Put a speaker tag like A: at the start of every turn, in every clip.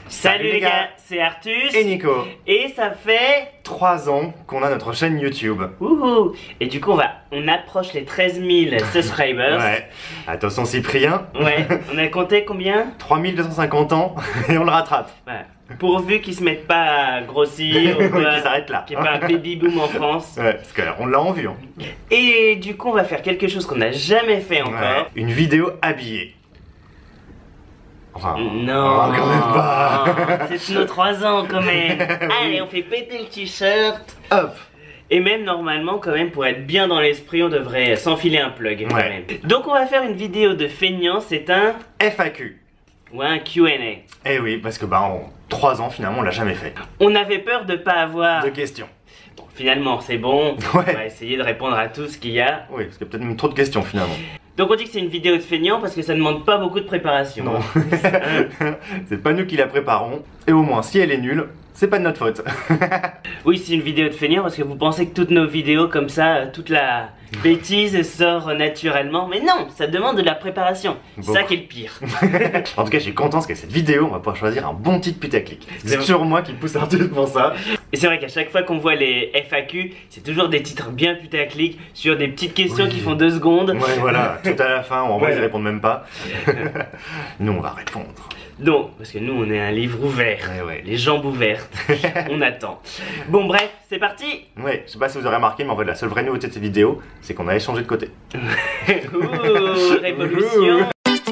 A: Salut les gars, c'est Artus
B: et Nico.
A: Et ça fait
B: 3 ans qu'on a notre chaîne YouTube.
A: Ouhou. Et du coup on approche les 13 000 subscribers.
B: Ouais. Attention Cyprien.
A: Ouais. On a compté combien?
B: 3250 ans et on le rattrape.
A: Ouais. Pourvu qu'ils se mettent pas à grossir ou quoi,
B: qu'il s'arrête là.
A: qu'il n'y ait pas un baby boom en France.
B: Ouais, parce qu'on l'a en vue. Hein.
A: Et du coup on va faire quelque chose qu'on n'a jamais fait encore.
B: Ouais. Une vidéo habillée. Enfin,
A: non,
B: quand même pas.
A: C'est nos 3 ans quand même. Allez, on fait péter le t-shirt.
B: Hop.
A: Et même normalement quand même pour être bien dans l'esprit on devrait s'enfiler un plug quand même. Donc on va faire une vidéo de feignant, c'est un
B: FAQ.
A: ou un Q&A.
B: Eh oui, parce que en 3 ans finalement on l'a jamais fait.
A: On avait peur de pas avoir
B: De questions.
A: Bon, finalement c'est bon,
B: Ouais.
A: on va essayer de répondre à tout ce qu'il y a.
B: Oui, parce qu'il y a peut-être même trop de questions finalement.
A: Donc on dit que c'est une vidéo de feignant parce que ça ne demande pas beaucoup de préparation.
B: Non. C'est pas nous qui la préparons. Et au moins, si elle est nulle, c'est pas de notre faute.
A: Oui, c'est une vidéo de feignant parce que vous pensez que toutes nos vidéos comme ça, toute la bêtise sort naturellement. Mais non, ça demande de la préparation. C'est ça qui est le pire.
B: En tout cas, je suis content parce qu'avec cette vidéo, on va pouvoir choisir un bon titre putaclic. C'est toujours moi qui pousse Artus pour ça.
A: Et c'est vrai qu'à chaque fois qu'on voit les FAQ, c'est toujours des titres bien putaclic sur des petites questions qui font 2 secondes.
B: Ouais, voilà, tout à la fin, en vrai, ils répondent même pas. Nous, on va répondre.
A: Donc, parce que nous, on est un livre ouvert,
B: Ouais.
A: les jambes ouvertes, on attend. Bon, bref, c'est parti.
B: Ouais, je sais pas si vous aurez remarqué, mais en fait, la seule vraie nouveauté de cette vidéo, c'est qu'on a échangé de côté.
A: Ouh, révolution.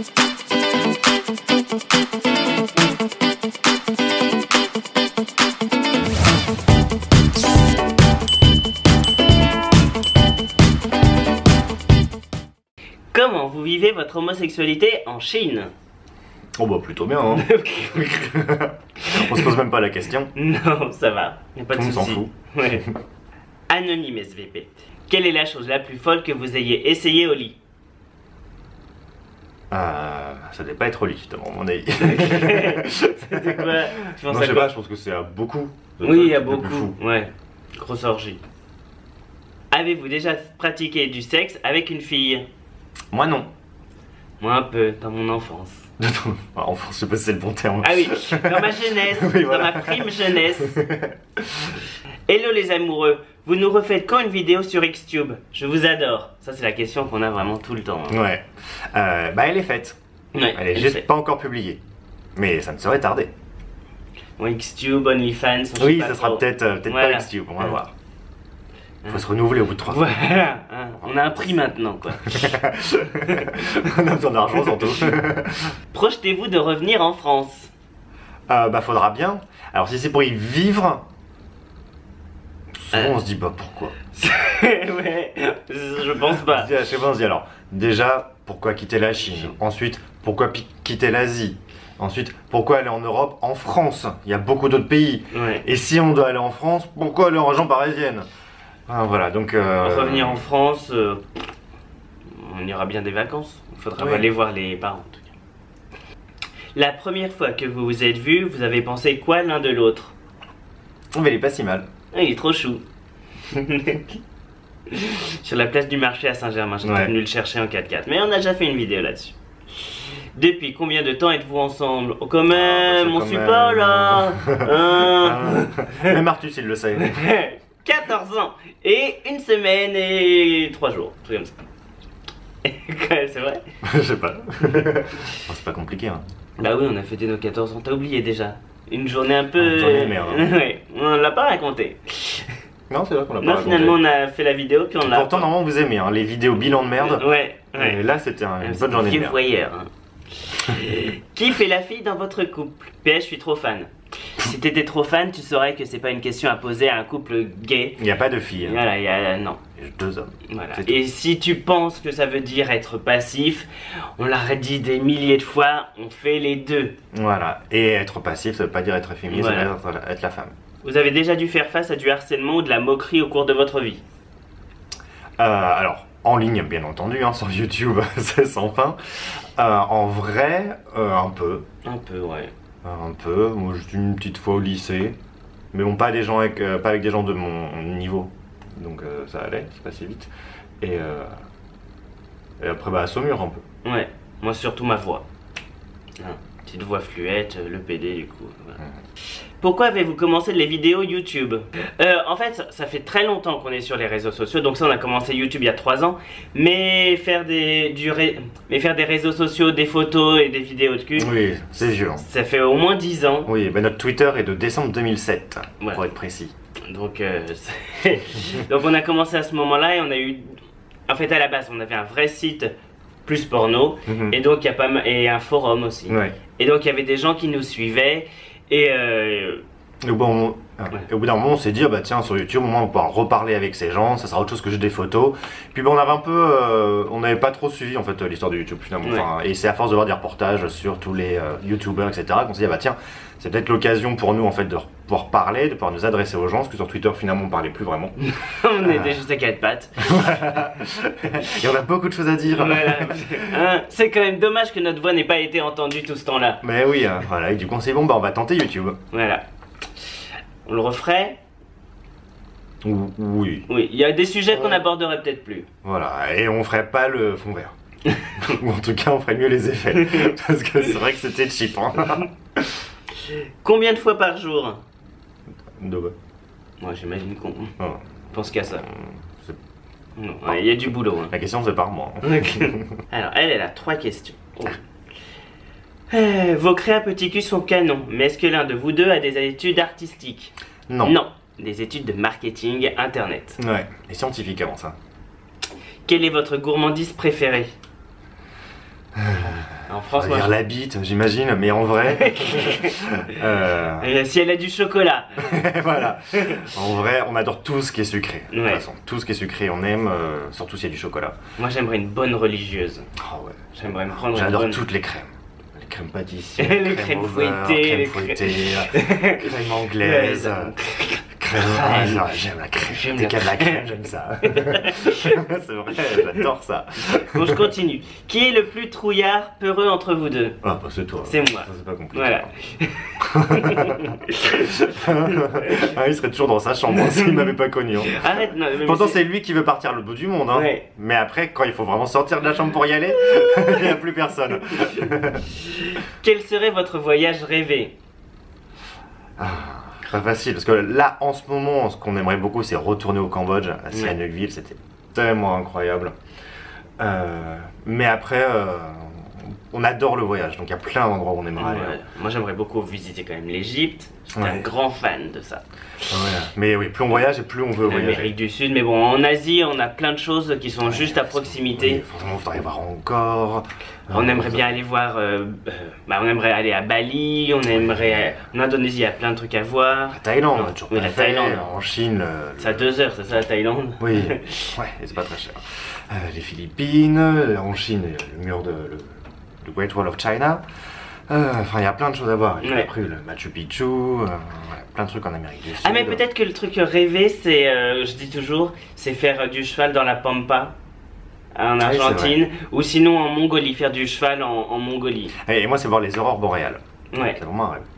A: Comment vous vivez votre homosexualité en Chine?
B: Oh bah plutôt bien, hein. On se pose même pas la question.
A: Non, ça va, y a pas de
B: Tout le monde s'en
A: soucis.
B: fout.
A: Ouais. Anonyme SVP. Quelle est la chose la plus folle que vous ayez essayé au lit?
B: Ça devait pas être au lit, justement, à mon avis.
A: C'était quoi? Tu penses
B: Non,
A: à
B: je sais
A: quoi?
B: pas, je pense que c'est à beaucoup.
A: Oui, il y a
B: Le plus
A: beaucoup.
B: fou.
A: Ouais, grosse orgie. Avez-vous déjà pratiqué du sexe avec une fille?
B: Moi, non.
A: Moi un peu, dans mon enfance.
B: Enfant, je sais pas si c'est le bon terme.
A: Ah oui, dans ma jeunesse,
B: Oui, voilà.
A: dans ma prime jeunesse. Hello les amoureux, vous nous refaites quand une vidéo sur Xtube? Je vous adore. Ça c'est la question qu'on a vraiment tout le temps. Hein.
B: Ouais. Elle est faite.
A: Ouais,
B: Elle est juste pas encore publiée. Mais ça ne saurait tarder.
A: Bon, Xtube, OnlyFans, on
B: Oui,
A: sait pas
B: ça sera
A: trop.
B: peut-être
A: Voilà.
B: pas Xtube, on va voir. Faut se renouveler au bout de 3 ans.
A: Voilà, hein, on a un prix maintenant quoi.
B: On a besoin d'argent surtout.
A: Projetez-vous de revenir en France?
B: Faudra bien. Alors si c'est pour y vivre, souvent on se dit pourquoi.
A: Ouais, je pense pas.
B: Je sais pas, on se dit alors, déjà, pourquoi quitter la Chine? Ensuite, pourquoi quitter l'Asie? Ensuite, pourquoi aller en Europe? En France, il y a beaucoup d'autres pays.
A: Ouais.
B: Et si on doit aller en France, pourquoi aller en région parisienne? Voilà, donc...
A: Revenir en France, on ira bien des vacances. Il faudra aller voir les parents en tout cas. La première fois que vous vous êtes vus, vous avez pensé quoi l'un de l'autre?
B: Mais il est pas si mal.
A: Ah, il est trop chou. Sur la place du marché à Saint-Germain, j'étais venu le chercher en 4x4. Mais on a déjà fait une vidéo là-dessus. Depuis combien de temps êtes-vous ensemble? Oh quand même, on suit pas là.
B: Même Artus il le sait.
A: 14 ans et 1 semaine et 3 jours, tout comme ça. C'est vrai?
B: Je sais pas. C'est pas compliqué hein.
A: Bah oui, on a fêté nos 14 ans, t'as oublié déjà. Une journée un peu...
B: Une journée de merde, hein.
A: Ouais, on l'a pas raconté.
B: Non, c'est vrai qu'on l'a pas
A: Non,
B: raconté.
A: finalement on a fait la vidéo puis on l'a...
B: Pourtant normalement vous aimez hein, les vidéos bilan de merde.
A: Ouais.
B: Et là c'était une bonne journée de merde.
A: Voyeur, hein. Qui fait la fille dans votre couple? PS, je suis trop fan. Si t'étais trop fan, tu saurais que c'est pas une question à poser à un couple gay.
B: Il n'y a pas de filles. Hein.
A: Voilà, il y a... non.
B: Il y a 2 hommes.
A: Voilà. Et si tu penses que ça veut dire être passif, on l'a dit des milliers de fois, on fait les deux.
B: Voilà. Et être passif, ça veut pas dire être féministe, ça veut dire être la femme.
A: Vous avez déjà dû faire face à du harcèlement ou de la moquerie au cours de votre vie?
B: Alors, en ligne bien entendu, hein, sur YouTube, c'est sans fin. En vrai, un peu.
A: Un peu, ouais.
B: Un peu. Moi, juste une petite fois au lycée. Mais bon, pas avec des gens de mon niveau. Donc ça allait, c'est passé vite. Et après, à Saumur un peu.
A: Ouais, moi surtout ma voix. Petite voix fluette, le PD du coup. Voilà. Pourquoi avez-vous commencé les vidéos YouTube? En fait, ça fait très longtemps qu'on est sur les réseaux sociaux. Donc ça, on a commencé YouTube il y a 3 ans. Mais faire des réseaux sociaux, des photos et des vidéos de cul,
B: Oui, c'est vieux.
A: ça fait au moins 10 ans.
B: Oui, ben notre Twitter est de décembre 2007,
A: Voilà.
B: pour être précis.
A: Donc, donc on a commencé à ce moment-là et on a eu... En fait, à la base, on avait un vrai site plus porno. Et donc, il y a pas mal... Et un forum aussi.
B: Ouais.
A: Et donc, il y avait des gens qui nous suivaient. Et
B: Et au bout d'un moment, on s'est dit, ah bah tiens, sur YouTube, au moins on va pouvoir reparler avec ces gens, ça sera autre chose que juste des photos. Puis on avait un peu, on n'avait pas trop suivi en fait l'histoire de YouTube finalement.
A: Ouais.
B: Enfin, et c'est à force de voir des reportages sur tous les YouTubers, etc., qu'on s'est dit, ah bah tiens, c'est peut-être l'occasion pour nous en fait de pouvoir parler, de pouvoir nous adresser aux gens, parce que sur Twitter finalement on parlait plus vraiment.
A: on était juste à 4 pattes.
B: Et on a beaucoup de choses à dire.
A: Voilà. Hein, c'est quand même dommage que notre voix n'ait pas été entendue tout ce temps-là.
B: Mais oui, voilà, et du coup on s'est dit, bon bah on va tenter YouTube.
A: Voilà. On le referait?
B: Oui.
A: Oui, il y a des sujets qu'on aborderait peut-être plus.
B: Voilà, et on ferait pas le fond vert. Ou en tout cas, on ferait mieux les effets. Parce que c'est vrai que c'était cheap. Hein.
A: Combien de fois par jour?
B: Deux.
A: Moi j'imagine qu'on
B: Oh.
A: pense qu'à ça.
B: C'est-
A: Non, ouais, il y a du boulot. Hein.
B: La question c'est par moi.
A: Alors, elle a 3 questions. Vos créas petit cul sont canons, mais est-ce que l'un de vous deux a des études artistiques?
B: Non.
A: Non, des études de marketing internet.
B: Ouais, et scientifique avant ça.
A: Quelle est votre gourmandise préférée? En
B: On
A: France,
B: va
A: moi,
B: dire la bite, j'imagine, mais en vrai.
A: si elle a du chocolat.
B: Voilà. En vrai, on adore tout ce qui est sucré. De toute
A: Ouais.
B: façon, tout ce qui est sucré, on aime, surtout s'il y a du chocolat.
A: Moi j'aimerais une bonne religieuse.
B: Ah ouais.
A: J'aimerais me prendre une
B: J'adore
A: bonne...
B: toutes les crèmes. Les crèmes pâtissières,
A: Les crèmes
B: au beurre,
A: fouettées,
B: crème
A: les
B: fouettée, crème anglaise. Crème, j'aime la crème.
A: J'aime
B: Dès
A: la
B: qu'il y a de la crème, j'aime ça. C'est vrai, j'adore ça.
A: Bon, je continue. Qui est le plus trouillard, peureux entre vous deux?
B: Ah, bah c'est toi.
A: C'est moi.
B: Ça, c'est pas compliqué.
A: Voilà.
B: Ah, il serait toujours dans sa chambre hein, s'il m'avait pas connu. Hein.
A: Arrête, non. mais
B: Pourtant, c'est lui qui veut partir à l'autre bout du monde. Hein.
A: Ouais.
B: Mais après, quand il faut vraiment sortir de la chambre pour y aller, il n'y a plus personne.
A: Quel serait votre voyage rêvé?
B: Pas facile, parce que là, en ce moment, ce qu'on aimerait beaucoup, c'est retourner au Cambodge, à Sihanoukville. C'était tellement incroyable. Mais après, on adore le voyage, donc il y a plein d'endroits où on aimerait aller.
A: Ouais. Moi j'aimerais beaucoup visiter quand même l'Égypte. J'étais
B: Ouais.
A: un grand fan de ça.
B: Ouais. Mais oui, plus on voyage et plus on veut voyager.
A: Amérique du Sud, mais bon, en Asie, on a plein de choses qui sont juste à proximité.
B: Oui, forcément, il faudrait voir encore.
A: On aimerait bien aller voir, on aimerait aller à Bali, on aimerait, en Indonésie, il y a plein de trucs à voir.
B: La Thaïlande,
A: Non,
B: toujours
A: oui,
B: pas
A: la
B: fait.
A: Thaïlande.
B: En Chine.
A: C'est à 2 heures, c'est ça la Thaïlande?
B: Oui, ouais, et c'est pas très cher. Les Philippines, en Chine, il y a le mur de le Great Wall of China. Enfin, il y a plein de choses à voir. Et puis
A: Ouais.
B: après, le Machu Picchu, ouais, plein de trucs en Amérique du Sud.
A: Ah mais peut-être que le truc rêvé, c'est, je dis toujours, c'est faire du cheval dans la Pampa en
B: Ah oui, c'est
A: Argentine, ou sinon en Mongolie, faire du cheval en Mongolie.
B: Et moi, c'est voir les aurores boréales.
A: Ouais.
B: C'est vraiment un rêve.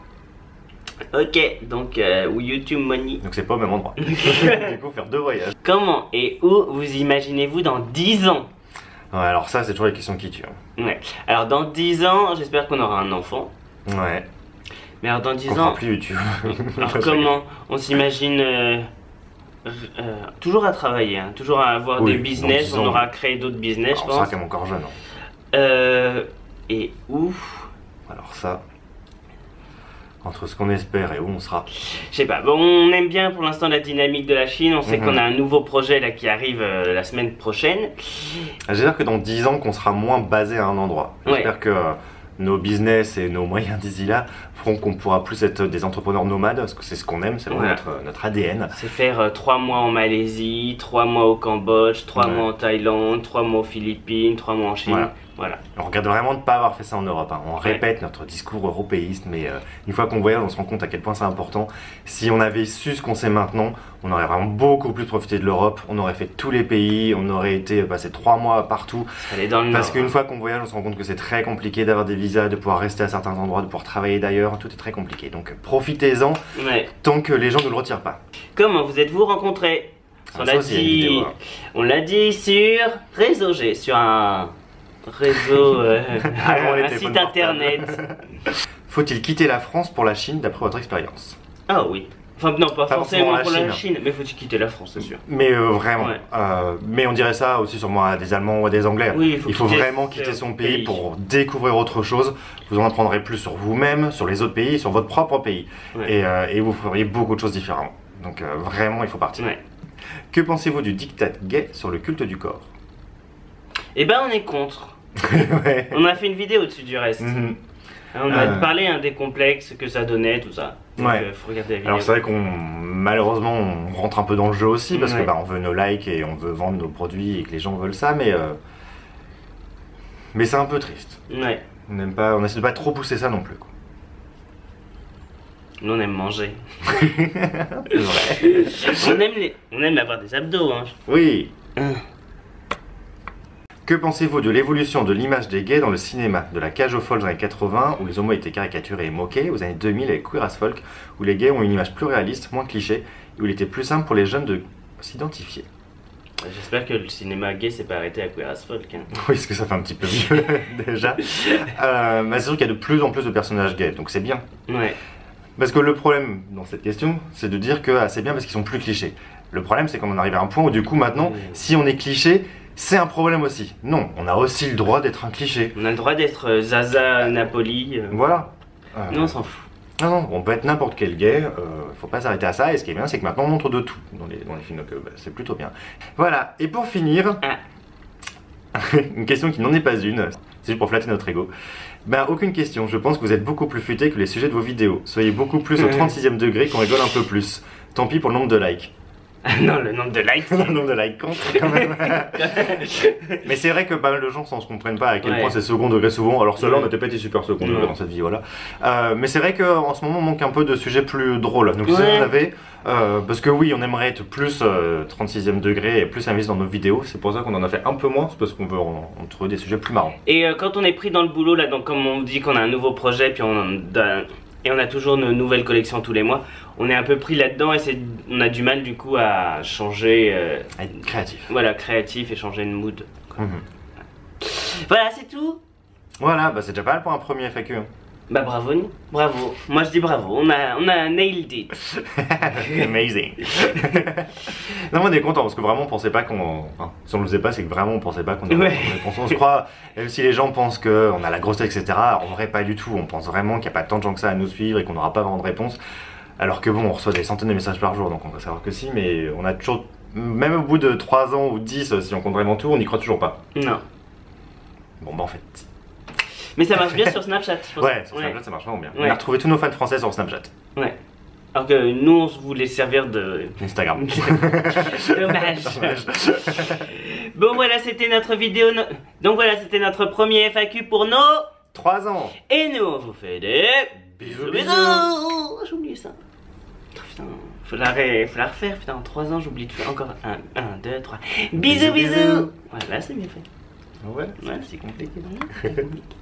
A: Ok, donc YouTube Money.
B: Donc c'est pas au même endroit. Du coup, faire 2 voyages.
A: Comment et où vous imaginez-vous dans 10 ans?
B: Ouais, alors ça, c'est toujours les questions qui tuent. Hein.
A: Ouais. Alors dans 10 ans, j'espère qu'on aura un enfant.
B: Ouais.
A: Mais alors dans 10
B: On fera
A: ans,
B: plus YouTube.
A: alors comment on s'imagine toujours à travailler, hein, toujours à avoir
B: Oui,
A: des
B: dans
A: business,
B: 10
A: on
B: ans.
A: aura créé d'autres business,
B: Alors,
A: je
B: ça,
A: pense.
B: quand même encore jeune. Hein.
A: Et où?
B: Alors ça, entre ce qu'on espère et où on sera.
A: Je sais pas, bon, on aime bien pour l'instant la dynamique de la Chine, on sait
B: Mhm.
A: qu'on a un nouveau projet là qui arrive la semaine prochaine.
B: J'espère que dans 10 ans, qu'on sera moins basé à un endroit. J'espère que nos business et nos moyens d'ici là feront qu'on pourra plus être des entrepreneurs nomades, parce que c'est ce qu'on aime, c'est vraiment
A: Ouais.
B: notre ADN.
A: C'est faire 3 mois en Malaisie, 3 mois au Cambodge, 3
B: Ouais.
A: mois en Thaïlande, 3 mois aux Philippines, 3 mois en Chine.
B: Voilà.
A: Voilà.
B: On regarde vraiment de ne pas avoir fait ça en Europe. Hein. On répète notre discours européiste, mais une fois qu'on voyage, on se rend compte à quel point c'est important. Si on avait su ce qu'on sait maintenant, on aurait vraiment beaucoup plus profité de l'Europe. On aurait fait tous les pays, on aurait été passé 3 mois partout.
A: Aller dans le
B: Parce
A: nord.
B: qu'une fois qu'on voyage, on se rend compte que c'est très compliqué d'avoir des visas, de pouvoir rester à certains endroits, de pouvoir travailler d'ailleurs. Tout est très compliqué. Donc profitez-en
A: Ouais.
B: tant que les gens ne le retirent pas.
A: Comment vous êtes-vous rencontrés?
B: Ah, ça aussi, il y a une vidéo, hein.
A: On l'a dit sur Réseau G, sur un réseau,
B: Avant les
A: un
B: téléphones
A: site internet.
B: Faut-il quitter la France pour la Chine d'après votre expérience?
A: Ah oui. Enfin non, pas forcément pour la
B: Chine.
A: Chine, mais faut-il quitter la France, c'est sûr.
B: Mais vraiment.
A: Ouais.
B: Mais on dirait ça aussi sûrement à des Allemands ou à des Anglais.
A: Oui,
B: il faut vraiment quitter son pays pour découvrir autre chose. Vous en apprendrez plus sur vous-même, sur les autres pays, sur votre propre pays. Ouais. Et vous feriez beaucoup de choses différemment. Donc vraiment, il faut partir. Ouais. Que pensez-vous du diktat gay sur le culte du corps?
A: Eh ben, on est contre.
B: Ouais.
A: On a fait une vidéo au-dessus du reste. On a parlé des complexes que ça donnait, tout ça. Donc,
B: ouais.
A: Faut regarder la vidéo.
B: Alors c'est vrai qu'on malheureusement on rentre un peu dans le jeu aussi parce que on veut nos likes et on veut vendre nos produits et que les gens veulent ça, mais c'est un peu triste.
A: Ouais.
B: On essaie de pas trop pousser ça non plus, quoi.
A: Nous on aime manger.
B: C'est vrai.
A: on aime avoir des abdos, hein.
B: Oui. Que pensez-vous de l'évolution de l'image des gays dans le cinéma? De la cage aux folles des années 80, où les homos étaient caricaturés et moqués, aux années 2000 avec Queer as Folk, où les gays ont une image plus réaliste, moins cliché, et où il était plus simple pour les jeunes de s'identifier.
A: J'espère que le cinéma gay s'est pas arrêté à Queer as Folk. Hein.
B: Oui, parce que ça fait un petit peu vieux déjà. C'est sûr qu'il y a de plus en plus de personnages gays, donc c'est bien.
A: Ouais.
B: Parce que le problème dans cette question, c'est de dire que c'est bien parce qu'ils sont plus clichés. Le problème, c'est qu'on en arrive à un point où du coup maintenant, si on est cliché, c'est un problème aussi. Non, on a aussi le droit d'être un cliché.
A: On a le droit d'être Zaza Napoli.
B: Voilà.
A: Non, on s'en fout.
B: Non, on peut être n'importe quel gay, faut pas s'arrêter à ça, et ce qui est bien, c'est que maintenant on montre de tout dans les films, donc c'est plutôt bien. Voilà, et pour finir, une question qui n'en est pas une, c'est juste pour flatter notre ego. Ben, aucune question, je pense que vous êtes beaucoup plus futé que les sujets de vos vidéos. Soyez beaucoup plus au 36e degré qu'on rigole un peu plus. Tant pis pour le nombre de likes.
A: Non, le nombre de likes.
B: Le nombre de likes compte quand même. Mais c'est vrai que pas mal de gens ne se comprennent pas à quel point c'est second degré souvent. Alors ceux-là, on n'était pas été super second degré dans cette vie, voilà. Mais c'est vrai qu'en ce moment, on manque un peu de sujets plus drôles. Donc si vous avez, parce que oui, on aimerait être plus 36e degré et plus investi dans nos vidéos. C'est pour ça qu'on en a fait un peu moins, c'est parce qu'on veut en trouver des sujets plus marrants.
A: Et quand on est pris dans le boulot, là, donc comme on dit qu'on a un nouveau projet, puis on a toujours nos nouvelles collections tous les mois, on est un peu pris là-dedans et on a du mal du coup à changer.
B: À être créatif.
A: Voilà, créatif et changer de mood. Voilà, c'est tout.
B: Voilà, bah c'est déjà pas mal pour un premier FAQ.
A: Bah bravo, bravo. Moi je dis bravo, on a nailed it.
B: Amazing. Non, on est content parce que vraiment on pensait pas qu'on. Enfin, si on le faisait pas, c'est que vraiment on pensait pas qu'on avait réponse. On se croit, même si les gens pensent qu'on a la grosse tête, etc. En vrai, pas du tout. On pense vraiment qu'il n'y a pas tant de gens que ça à nous suivre et qu'on n'aura pas vraiment de réponse. Alors que bon, on reçoit des centaines de messages par jour, donc on va savoir que si, mais on a toujours. Même au bout de 3 ans ou 10, si on compte vraiment tout, on n'y croit toujours pas.
A: Non.
B: Bon, bah en fait.
A: Mais ça marche bien sur Snapchat, je pense.
B: Ouais, sur Snapchat ça marche vraiment bien. On a retrouvé tous nos fans français sur Snapchat.
A: Ouais. Alors que nous on voulait servir de...
B: Instagram.
A: Dommage. Bon voilà, c'était notre vidéo. Donc voilà, c'était notre premier FAQ pour nos
B: 3 ans.
A: Et nous on vous fait des
B: bisous.
A: J'ai oublié ça. Putain, faut la refaire. Putain, en 3 ans j'oublie de faire encore 1, 2, 3. Bisous. Voilà, c'est bien fait.
B: Ouais,
A: c'est compliqué.